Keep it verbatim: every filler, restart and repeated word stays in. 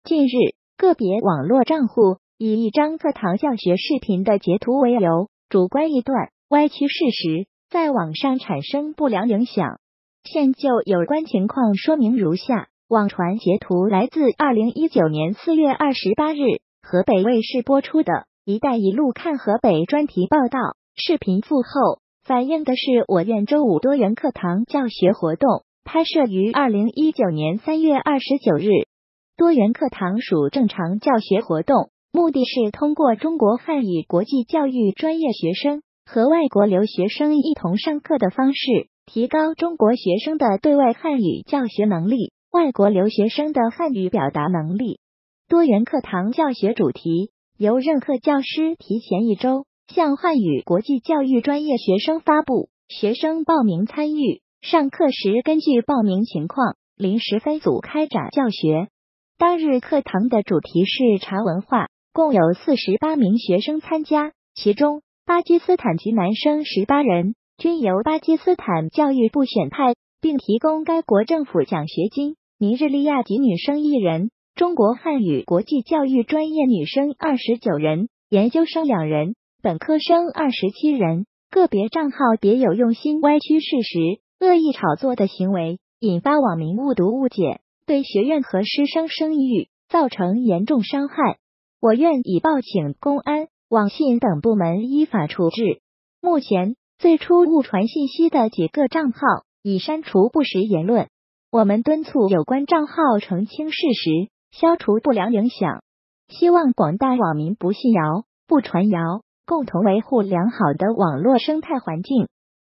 近日，个别网络账户以一张课堂教学视频的截图为由，主观臆断、歪曲事实，在网上产生不良影响。现就有关情况说明如下：网传截图来自二零一九年四月二十八日河北卫视播出的“一带一路看河北”专题报道。视频附后反映的是我院周五多元课堂教学活动，拍摄于二零一九年三月二十九日。多元课堂属正常教学活动，目的是通过中国汉语国际教育专业学生和外国留学生一同上课的方式，提高中国学生的对外汉语教学能力，外国留学生的汉语表达能力。多元课堂教学主题由任课教师提前一周向汉语国际教育专业学生发布，学生报名参与，上课时根据报名情况临时分组开展教学。当日课堂的主题是茶文化，共有四十八名学生参加，其中巴基斯坦籍男生十八人，均由巴基斯坦教育部选派，并提供该国政府奖学金。尼日利亚籍女生一人，中国汉语国际教育专业女生二十九人，研究生两人，本科生二十七人。个别账号别有用心歪曲事实、恶意炒作的行为，引发网民误读误解，对学院和师生声誉造成严重伤害。我院已报请公安、网信等部门依法处置。目前，最初误传信息的几个账号已删除不实言论，我们敦促有关账号澄清事实，消除不良影响。希望广大网民不信谣、不传谣，共同维护良好的网络生态环境。